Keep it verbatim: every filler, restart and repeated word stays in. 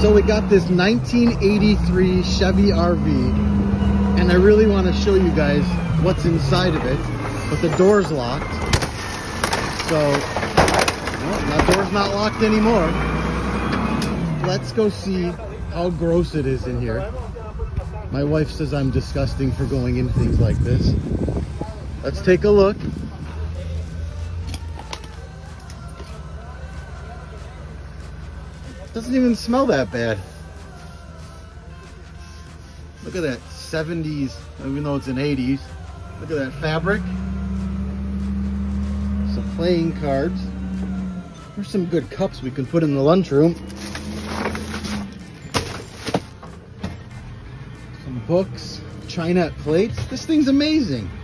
So we got this nineteen eighty-three Chevy R V, and I really want to show you guys what's inside of it, but the door's locked. So, well, that door's not locked anymore. Let's go see how gross it is in here. My wife says I'm disgusting for going in things like this. Let's take a look. Doesn't even smell that bad. Look at that seventies, even though it's an eighties. Look at that fabric. Some playing cards. There's some good cups we can put in the lunchroom. Some books, china plates. This thing's amazing.